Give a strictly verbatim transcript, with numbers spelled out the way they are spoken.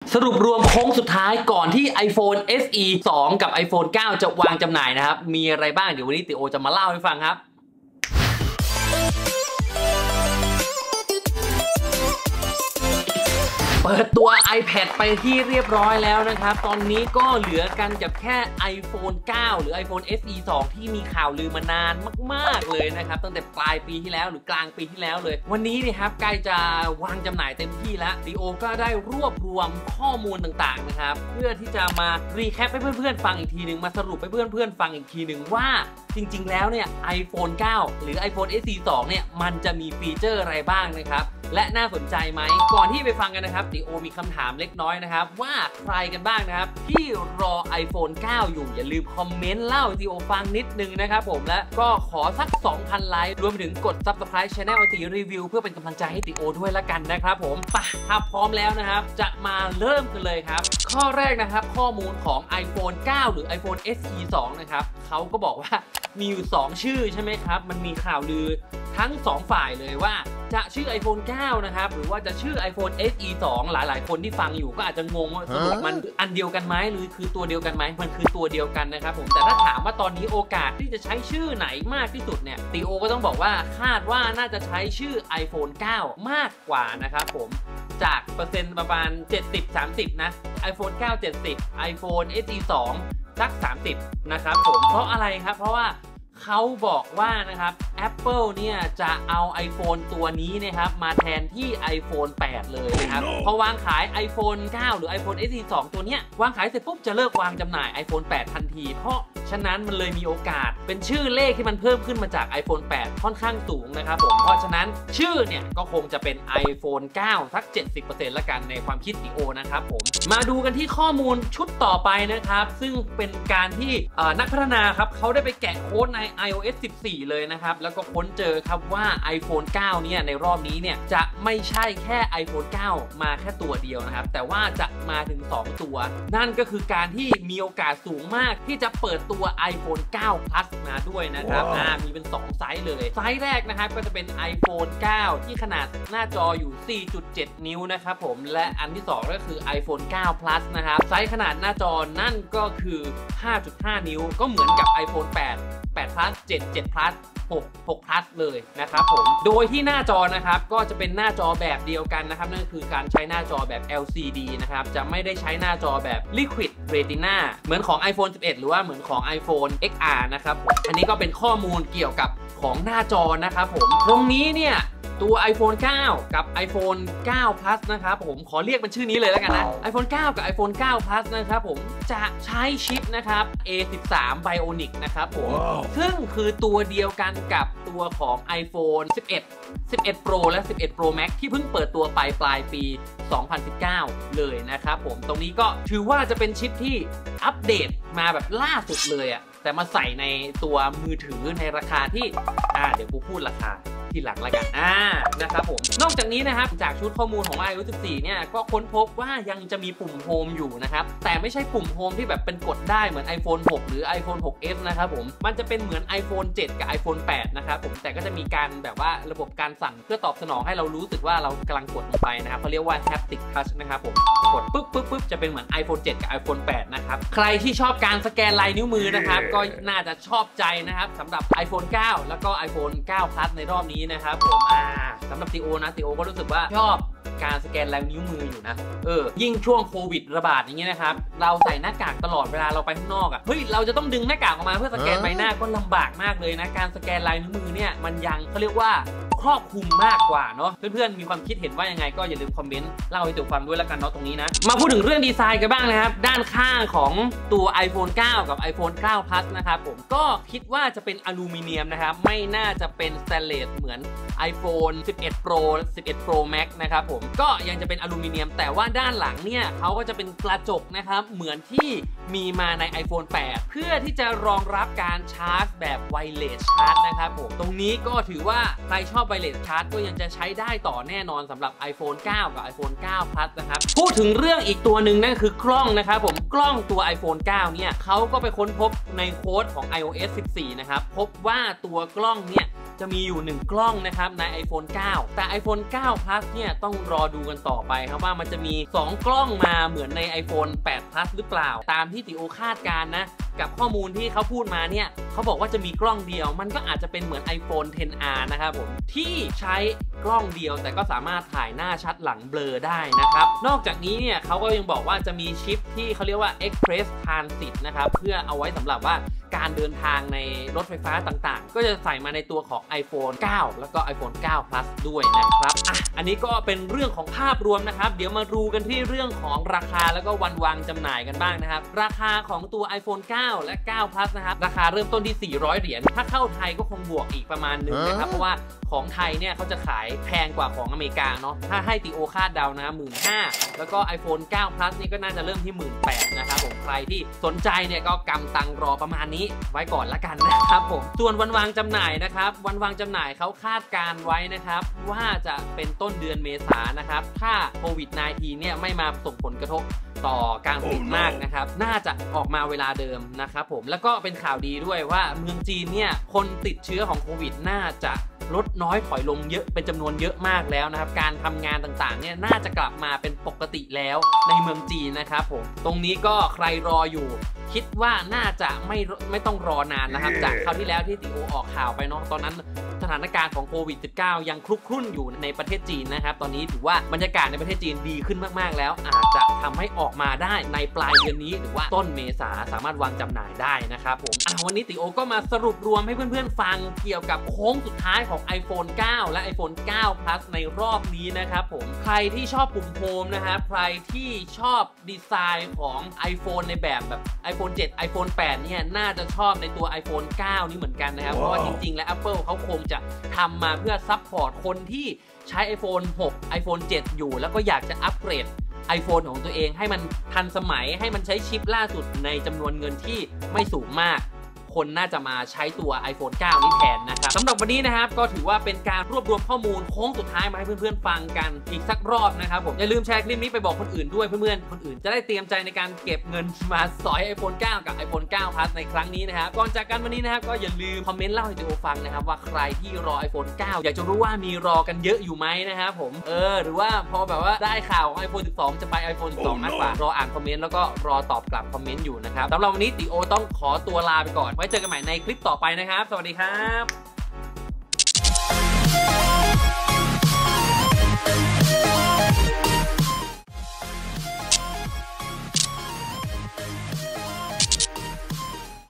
สรุปรวมโค้งสุดท้ายก่อนที่ iPhone เอส อี สอง กับ iPhone เก้า จะวางจำหน่ายนะครับมีอะไรบ้างเดี๋ยววันนี้ติโอจะมาเล่าให้ฟังครับเปิดตัว iPad ไปที่เรียบร้อยแล้วนะครับตอนนี้ก็เหลือกันกับแค่ iPhone เก้า หรือ iPhone เอส อี สอง ที่มีข่าวลือมานานมากๆเลยนะครับตั้งแต่ปลายปีที่แล้วหรือกลางปีที่แล้วเลยวันนี้นี่ครับใกล้จะวางจำหน่ายเต็มที่แล้วดิโอก็ได้รวบรวมข้อมูลต่างๆนะครับเพื่อที่จะมารีแคปให้เพื่อนๆฟังอีกทีนึงมาสรุปให้เพื่อนๆฟังอีกทีนึงว่าจริงๆแล้วเนี่ย iPhone เก้า หรือ iPhone เอส อี สอง เนี่ยมันจะมีฟีเจอร์อะไรบ้างนะครับและน่าสนใจไหมก่อนที่ไปฟังกันนะครับดิโอมีคำถามเล็กน้อยนะครับว่าใครกันบ้างนะครับที่รอ iPhone เก้า อยู่อย่าลืมคอมเมนต์เล่าดิโอฟังนิดนึงนะครับผมและก็ขอสัก สองพัน ไลค์รวมไปถึงกด Subscribe Channel ติรีวิวเพื่อเป็นกำลังใจให้ดิโอด้วยละกันนะครับผมไปถ้าพร้อมแล้วนะครับจะมาเริ่มกันเลยครับข้อแรกนะครับข้อมูลของ iPhone เก้า หรือ iPhone เอส อี สอง นะครับเขาก็บอกว่ามีอยู่สองชื่อใช่ไหมครับมันมีข่าวลือทั้งสองฝ่ายเลยว่าจะชื่อ iPhone เก้า นะครับหรือว่าจะชื่อ iPhone เอส อี สอง หลายๆคนที่ฟังอยู่ก็อาจจะงงว่าสรุปมันอันเดียวกันไหมหรือคือตัวเดียวกันไหมมันคือตัวเดียวกันนะครับผมแต่ถ้าถามว่าตอนนี้โอกาสที่จะใช้ชื่อไหนมากที่สุดเนี่ยติโอก็ต้องบอกว่าคาดว่าน่าจะใช้ชื่อ iPhone เก้า มากกว่านะครับผมจากเปอร์เซ็นต์ประมาณ เจ็ดสิบ สามสิบ นะ iPhone เก้า เจ็ดสิบ iPhone เอส อี สอง สัก สามสิบ นะครับผมเพราะอะไรครับเพราะว่าเขาบอกว่านะครับ Apple เนี่ยจะเอา iPhone ตัวนี้นะครับมาแทนที่ iPhone แปด เลยนะครับ no. พอวางขาย iPhone เก้า หรือ iPhone เอส อี สอง ตัวเนี้ยวางขายเสร็จปุ๊บจะเลิกวางจำหน่าย iPhone แปด ทันทีเพราะฉะนั้นมันเลยมีโอกาสเป็นชื่อเลขที่มันเพิ่มขึ้นมาจาก iPhone แปด ค่อนข้างสูงนะครับผมเพราะฉะนั้นชื่อเนี่ยก็คงจะเป็น iPhone เก้า สัก เจ็ดสิบเปอร์เซ็นต์ ละกันในความคิดดิโอนะครับผมมาดูกันที่ข้อมูลชุดต่อไปนะครับซึ่งเป็นการที่นักพัฒนาครับเขาได้ไปแกะโค้ดใน ไอ โอ เอส สิบสี่ เลยนะครับแล้วก็ค้นเจอครับว่า iPhone เก้า เนี่ยในรอบนี้เนี่ยจะไม่ใช่แค่ iPhone เก้า มาแค่ตัวเดียวนะครับแต่ว่าจะมาถึงสองตัวนั่นก็คือการที่มีโอกาสสูงมากที่จะเปิดตัว iPhone เก้า Plus มาด้วยนะครับ wow. อ่ามีเป็นสองไซส์เลยไซส์แรกนะครับก็จะเป็น iPhone เก้า ที่ขนาดหน้าจออยู่ สี่จุดเจ็ด นิ้วนะครับผมและอันที่สองก็คือ iPhone เก้า Plus นะครับไซส์ขนาดหน้าจอนั่นก็คือ ห้าจุดห้า นิ้วก็เหมือนกับ iPhone แปด แปด Plus เจ็ด เจ็ด Plus หก หก Plus เลยนะครับผมโดยที่หน้าจอนะครับก็จะเป็นหน้าจอแบบเดียวกันนะครับนั่นคือการใช้หน้าจอแบบ แอล ซี ดี นะครับจะไม่ได้ใช้หน้าจอแบบ Liquid Retina เหมือนของ iPhone สิบเอ็ด หรือว่าเหมือนของ iPhone เอ็กซ์ อาร์ นะครับผมอันนี้ก็เป็นข้อมูลเกี่ยวกับของหน้าจอนะครับผมตรงนี้เนี่ยตัว iPhone เก้า กับ iPhone เก้า Plus นะครับผมขอเรียกเป็นชื่อนี้เลยแล้วกันนะ iPhone เก้า กับ iPhone เก้า Plus นะครับผมจะใช้ชิปนะครับ เอ สิบสาม Bionic นะครับผม wow. ซึ่งคือตัวเดียวกันกับตัวของ iPhone สิบเอ็ด สิบเอ็ด Pro และ สิบเอ็ด Pro Max ที่เพิ่งเปิดตัวไปปลายปี สองพันสิบเก้า เลยนะครับผมตรงนี้ก็ถือว่าจะเป็นชิปที่อัปเดตมาแบบล่าสุดเลยอะแต่มาใส่ในตัวมือถือในราคาที่อ่าเดี๋ยวกูพูดราคาทีหลังละกันอ่านะครับผมนอกจากนี้นะครับจากชุดข้อมูลของ ไอ โอ เอส สิบสี่ เนี่ยก็ค้นพบว่ายังจะมีปุ่มโฮมอยู่นะครับแต่ไม่ใช่ปุ่มโฮมที่แบบเป็นกดได้เหมือน iPhone หก หรือ iPhone หก เอส นะครับผมมันจะเป็นเหมือน iPhone เจ็ด กับ iPhone แปด นะครับผมแต่ก็จะมีการแบบว่าระบบการสั่นเพื่อตอบสนองให้เรารู้สึกว่าเรากำลังกดลงไปนะครับเขาเรียกว่า Haptic Touch นะครับผมกดปึ๊บปึ๊บปึ๊บจะเป็นเหมือน iPhone เจ็ด กับ iPhone แปด นะครับใครที่ชอบการสแกนลายนิ้วมือนะครับก็น่าจะชอบใจนะครับสำหรับ iPhone เก้า แล้วก็ iPhone เก้า Plus ในรอบนี้นะครับผมสำหรับติโอนะติโอก็รู้สึกว่าชอบการสแกนลายนิ้วมืออยู่นะเออยิ่งช่วงโควิดระบาดอย่างเงี้ยนะครับเราใส่หน้ากากตลอดเวลาเราไปข้างนอกอ่ะเฮ้ยเราจะต้องดึงหน้ากากออกมาเพื่อสแกนใบหน้าก็ลำบากมากเลยนะการสแกนลายนิ้วมือเนี่ยมันยังเขาเรียกว่าครอบคลุมมากกว่าเนาะเพื่อนๆมีความคิดเห็นว่ายังไงก็อย่าลืมคอมเมนต์เล่าให้ติโอฟังด้วยแล้วกันเนาะตรงนี้นะมาพูดถึงเรื่องดีไซน์กันบ้างนะครับด้านข้างของตัว iPhone เก้า กับ iPhone เก้า Plus นะครับผมก็คิดว่าจะเป็นอลูมิเนียมนะครับไม่น่าจะเป็นสแตนเลสเหมือน iPhone สิบเอ็ด Pro สิบเอ็ด Pro Max นะครับผมก็ยังจะเป็นอลูมิเนียมแต่ว่าด้านหลังเนี่ยเขาก็จะเป็นกระจกนะครับเหมือนที่มีมาใน iPhone แปด เพื่อที่จะรองรับการชาร์จแบบไวเลสชาร์จนะครับผมตรงนี้ก็ถือว่าใครชอบไวเลสชาร์จก็ยังจะใช้ได้ต่อแน่นอนสำหรับ iPhone เก้า กับ iPhone เก้า Plus นะครับพูดถึงเรื่องอีกตัวหนึ่งนั่นคือกล้องนะครับผมกล้องตัว iPhone เก้า เนี่ยเขาก็ไปค้นพบในโค้ดของ ไอ โอ เอส สิบสี่ นะครับพบว่าตัวกล้องเนี่ยจะมีอยู่หนึ่งกล้องนะครับใน iPhone เก้า แต่ iPhone เก้า Plus เนี่ยต้องรอดูกันต่อไปครับว่ามันจะมีสองกล้องมาเหมือนใน iPhone แปด Plus หรือเปล่าตามที่ติโอคาดการณ์นะกับข้อมูลที่เขาพูดมาเนี่ยเขาบอกว่าจะมีกล้องเดียวมันก็อาจจะเป็นเหมือน iPhone เท็น อาร์ นะครับผมที่ใช้กล้องเดียวแต่ก็สามารถถ่ายหน้าชัดหลังเบลอได้นะครับนอกจากนี้เนี่ยเขาก็ยังบอกว่าจะมีชิปที่เขาเรียกว่า Express Transit นะครับเพื่อเอาไว้สำหรับว่าการเดินทางในรถไฟฟ้าต่างๆก็จะใส่มาในตัวของ iPhone เก้า แล้วก็ iPhone เก้า Plus ด้วยนะครับอ่ะอันนี้ก็เป็นเรื่องของภาพรวมนะครับเดี๋ยวมาดูกันที่เรื่องของราคาแล้วก็วันวางจำหน่ายกันบ้างนะครับราคาของตัว iPhone เก้า และ เก้า Plus นะครับราคาเริ่มต้นที่สี่ร้อยเหรียญถ้าเข้าไทยก็คงบวกอีกประมาณนึงนะครับเพราะว่าของไทยเนี่ยเขาจะขายแพงกว่าของอเมริกาเนาะถ้าให้ติโอคาดเดานะ หนึ่งหมื่นห้าพัน แล้วก็ iPhone เก้า Plus นี่ก็น่าจะเริ่มที่ หนึ่งหมื่นแปดพัน นะครับผมใครที่สนใจเนี่ยก็กำตังรอประมาณนี้ไว้ก่อนละกันนะครับผมส่วนวันวางจำหน่ายนะครับวันวางจำหน่ายเขาคาดการไว้นะครับว่าจะเป็นต้นเดือนเมษายนนะครับถ้าโควิด สิบเก้า เนี่ยไม่มาส่งผลกระทบต่อการผลิตมากนะครับน่าจะออกมาเวลาเดิมนะครับผมแล้วก็เป็นข่าวดีด้วยว่าเมืองจีนเนี่ยคนติดเชื้อของโควิดน่าจะลดน้อยถอยลงเยอะเป็นจำนวนเยอะมากแล้วนะครับการทำงานต่างๆเนี่ยน่าจะกลับมาเป็นปกติแล้วในเมืองจีนนะครับผมตรงนี้ก็ใครรออยู่คิดว่าน่าจะไม่ไม่ต้องรอนานนะครับจากคราวที่แล้วที่ติโอออกข่าวไปเนาะตอนนั้นสถานการณ์ของโควิด สิบเก้า ยังคลุกคลุ่นอยู่ในประเทศจีนนะครับตอนนี้ถือว่าบรรยากาศในประเทศจีนดีขึ้นมากๆแล้วอาจจะทำให้ออกมาได้ในปลายเดือนนี้หรือว่าต้นเมษาสามารถวางจำหน่ายได้นะครับผมอ่ะวันนี้ติโอก็มาสรุปรวมให้เพื่อนๆฟังเกี่ยวกับโค้งสุดท้ายของ iPhone เก้า และ iPhone เก้า Plus ในรอบนี้นะครับผมใครที่ชอบปุ่มโฮมนะครับใครที่ชอบดีไซน์ของ iPhone ในแบบแบบ iPhone เจ็ด iPhone แปด เนี่ยน่าจะชอบในตัว iPhone เก้า นี้เหมือนกันนะครับ wow. เพราะว่าจริงๆแล้ว Apple เขาคงจะทำมาเพื่อซัพพอร์ตคนที่ใช้ iPhone หก iPhone เจ็ด อยู่แล้วก็อยากจะอัปเกรด iPhone ของตัวเองให้มันทันสมัยให้มันใช้ชิปล่าสุดในจำนวนเงินที่ไม่สูงมากคนน่าจะมาใช้ตัว iPhone เก้า นี้แทนนะครับสำหรับวันนี้นะครับก็ถือว่าเป็นการรวบรวมข้อมูลโค้งสุดท้ายมาให้เพื่อนๆฟังกันอีกสักรอบนะครับผมอย่าลืมแชร์คลิปนี้ไปบอกคนอื่นด้วยเพื่อนๆคนอื่นจะได้เตรียมใจในการเก็บเงินมาสอย iPhone เก้า กับ iPhone เก้า Plus ในครั้งนี้นะครับก่อนจากกันวันนี้นะครับก็อย่าลืมคอมเมนต์เล่าให้ติโอฟังนะครับว่าใครที่รอ iPhone เก้า อยากจะรู้ว่ามีรอกันเยอะอยู่ไหมนะครับผมเออหรือว่าพอแบบว่าได้ข่าวของ iPhone สิบสอง จะไป iPhone สิบสอง มากกว่ารออ่านคอมเมนต์แล้วก็รอตอบกลับคอมเมนต์อยู่นะครับสำหรับวันนี้ติโอต้องขอตัวลาไปก่อนไว้เจอกันใหม่ในคลิปต่อไปนะครับสวัสดีครับ